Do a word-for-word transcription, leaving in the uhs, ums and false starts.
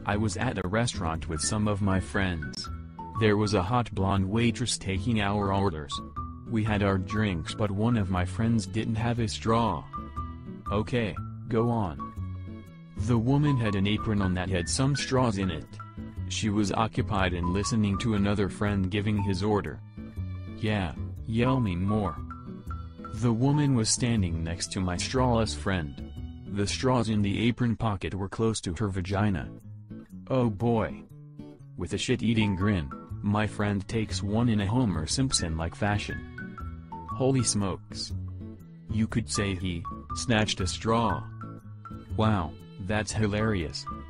I was at a restaurant with some of my friends. There was a hot blonde waitress taking our orders. We had our drinks but one of my friends didn't have a straw. Okay, go on. The woman had an apron on that had some straws in it. She was occupied in listening to another friend giving his order. Yeah, yell me more. The woman was standing next to my strawless friend. The straws in the apron pocket were close to her vagina. Oh boy. With a shit-eating grin, my friend takes one in a Homer Simpson-like fashion. Holy smokes. You could say he snatched a straw. Wow, that's hilarious.